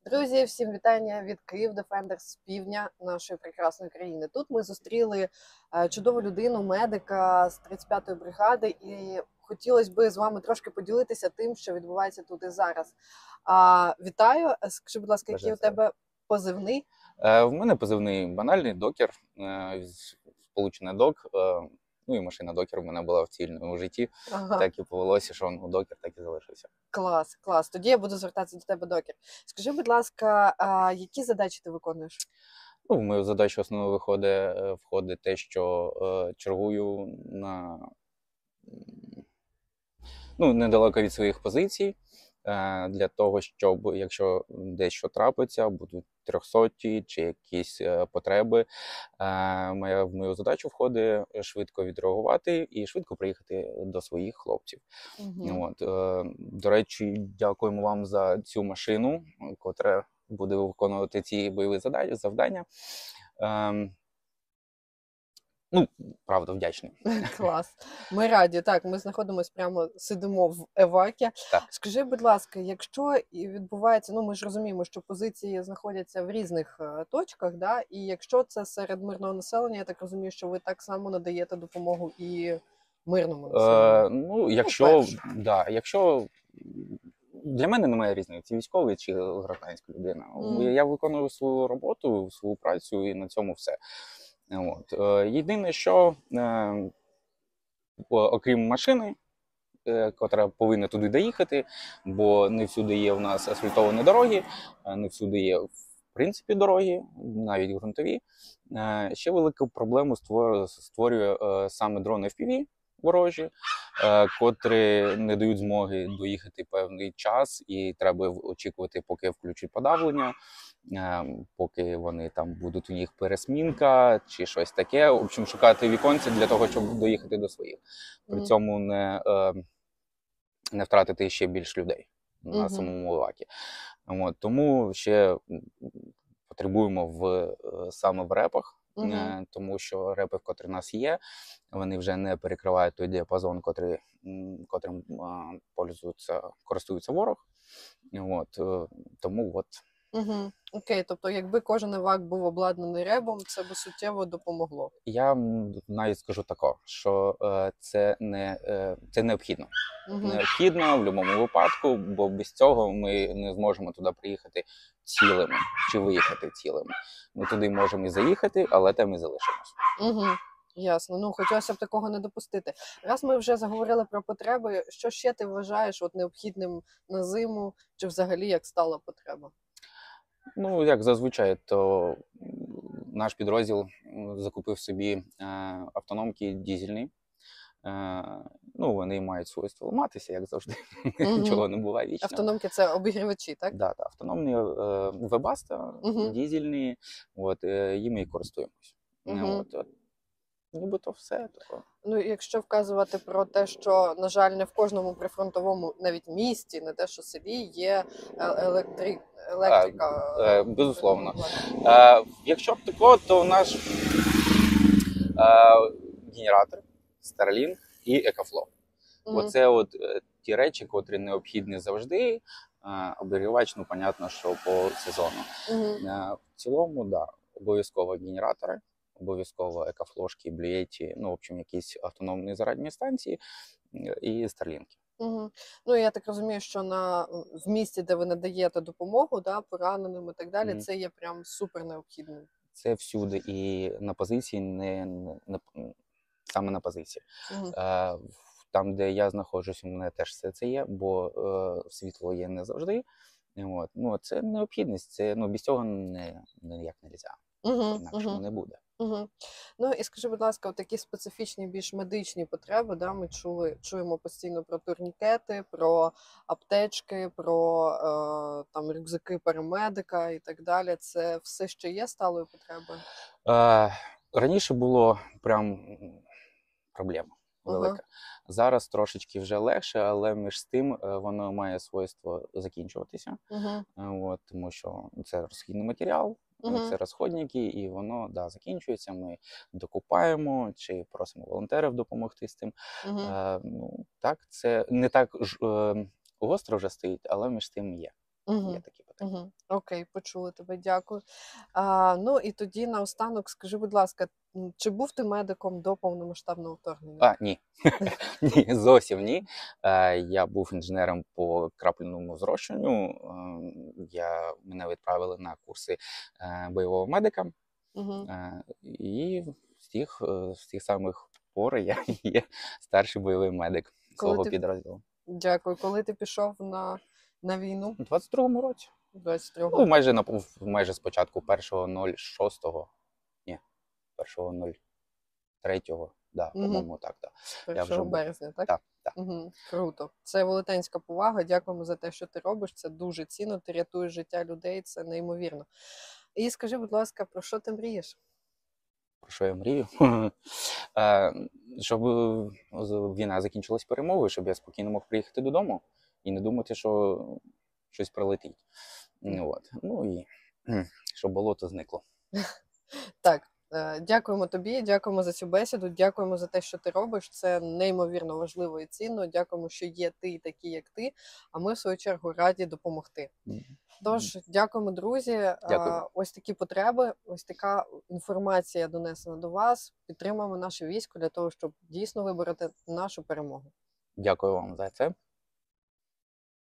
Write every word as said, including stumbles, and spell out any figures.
Друзі, всім вітання від Київ Defenders з півдня нашої прекрасної країни. Тут ми зустріли е, чудову людину, медика з тридцять п'ятої бригади, і хотілося б з вами трошки поділитися тим, що відбувається тут і зараз. А, вітаю. Скажи, будь ласка, який у тебе позивний? Е, в мене позивний банальний докер, е, сполучене док. Е, ну і машина докер в мене була в цільному житті. Ага. Так і повелося, що ну, докер так і залишився. Клас, клас. Тоді я буду звертатися до тебе, докер. Скажи, будь ласка, а які задачі ти виконуєш? Ну, в мою задачу основно виходить, входить те, що е, чергую на ну, недалеко від своїх позицій, е, для того, щоб, якщо дещо трапиться, будуть трьохсоті чи якісь е, потреби, е, моя, в мою задачу входить швидко відреагувати і швидко приїхати до своїх хлопців. Угу. От, е, до речі, дякуємо вам за цю машину, котра буде виконувати ці бойові задачі, завдання. Е, Ну, правда, вдячний. Клас. Ми раді. Так, ми знаходимося прямо, сидимо в евакі. Так. Скажи, будь ласка, якщо і відбувається, ну ми ж розуміємо, що позиції знаходяться в різних е, точках, да? І якщо це серед мирного населення, я так розумію, що ви так само надаєте допомогу і мирному населенню. Е, ну, якщо, да, якщо для мене немає різниці, військовий чи гражданська людина. Мгм. Я виконую свою роботу, свою працю і на цьому все. От. Е, Єдине, що е, окрім машини, е, котра повинна туди доїхати, бо не всюди є в нас асфальтовані дороги, е, не всюди є, в принципі, дороги, навіть ґрунтові. Е, Ще велику проблему створ- створює е, саме дрони еф пі ві ворожі, е, котрі не дають змоги доїхати певний час, і треба очікувати, поки включать подавлення, е, поки вони там будуть у них пересмінка чи щось таке. В общем, шукати віконці для того, щоб доїхати до своїх. При Мгм. цьому не, е, не втратити ще більш людей на Мгм. самому Івакі. От, тому ще м, потребуємо в, е, саме в репах, Мгм. е, тому що репи, котрі в нас є, вони вже не перекривають той діапазон, котрий, м, котрим а, пользуються, користується ворог. От, е, тому от. Угу. Окей, тобто якби кожен евак був обладнаний ребом, це би суттєво допомогло. Я м, навіть скажу тако, що е, це, не, е, це необхідно. Угу. Необхідно в будь-якому випадку, бо без цього ми не зможемо туди приїхати цілими чи виїхати цілими. Ми туди можемо і заїхати, але там і залишимося. Угу. Ясно. Ну, хотілося б такого не допустити. Раз ми вже заговорили про потреби, що ще ти вважаєш от необхідним на зиму, чи взагалі як стала потреба? Ну, як зазвичай, то м, наш підрозділ м, закупив собі е, автономки дізельні. Е, ну, вони мають свойство ламатися, як завжди. Мгм. Нічого не буває вічно. Автономки це обігрівачі, так? Да, да, автономні е, вебаста, Мгм. дізельні, от, е, їми і користуємось. Мгм. От, от. Нібито все таке. Ну, якщо вказувати про те, що, на жаль, не в кожному прифронтовому навіть місті, не те, що селі, є е- електри... електрика. е, безусловно. обладнана. Е, якщо б тако, то наш е, генератор, Starlink і EcoFlow. Мгм. Оце от е, ті речі, котрі необхідні завжди. Е, обігрівач, ну, понятно, що по сезону. Мгм. Е, в цілому, да, обов'язково генератори, обов'язково екофлошки, блієті, ну, в общем, якісь автономні зарядні станції е, і старлінки. Угу. Ну, я так розумію, що на в місті, де ви надаєте допомогу, да, пораненим і так далі, Мгм. це є прям супер необхідним. Це всюди і на позиції, не, не, не саме на позиції. Угу. Е, в- там, де я знаходжусь, у мене теж все це є, бо е, світло є не завжди. От. Ну, це необхідність, це, ну, без цього не, ніяк не можна, Угу. інакше Угу. не буде. Угу. Ну і скажи, будь ласка, от такі специфічні, більш медичні потреби, да, ми чули, чуємо постійно про турнікети, про аптечки, про е, там рюкзаки парамедика і так далі. Це все ще є сталою потребою? Е, раніше було прям м, проблема Ага. велика. Зараз трошечки вже легше, але між тим е, воно має свойство закінчуватися. Угу. Е, От, тому що це розхідний матеріал, е, Угу. це розходники, і воно да, закінчується. Ми докупаємо чи просимо волонтерів допомогти з тим. Угу. Е, ну, так, це не так ж, е, гостро вже стоїть, але між тим є. Угу. Є такі потреби. вибрати. Угу. Окей, почули тебе, дякую. А, ну і тоді наостанок скажи, будь ласка, м, чи був ти медиком до повномасштабного вторгнення? А, ні. Ні, зовсім ні. Е, Я був інженером по крапляному зрощенню. Ем, Я, мене відправили на курси е, бойового медика. Угу. Е, І з тих, е, з тих самих пор я є старший бойовий медик Коли свого ти підрозділу. дякую, коли ти пішов на, на війну У двадцять другому році. двадцять Ну, другого майже на пов- майже спочатку першого нуль шостого, ні, першого нуль третього, да, Мгм. по-моєму, так, так. Я вже першого був. березня, так? Так, так. Угу. Круто. Це велетенська повага. Дякуємо за те, що ти робиш. Це дуже цінно. Ти рятуєш життя людей. Це неймовірно. І скажи, будь ласка, про що ти мрієш? Про що я мрію? Е, Щоб е, з- війна закінчилась перемогою, щоб я спокійно мог приїхати додому і не думати, що щось прилетить. Ну, от. Ну і кхм, щоб болото зникло. Так, е, дякуємо тобі, дякуємо за цю бесіду, дякуємо за те, що ти робиш. Це неймовірно важливо і цінно. Дякуємо, що є ти, такі як ти. А ми, в свою чергу, раді допомогти. Тож, дякуємо, друзі. Е, Дякую. Ось такі потреби, ось така інформація донесена до вас. Підтримуємо наше військо для того, щоб дійсно вибороти нашу перемогу. Дякую вам за це.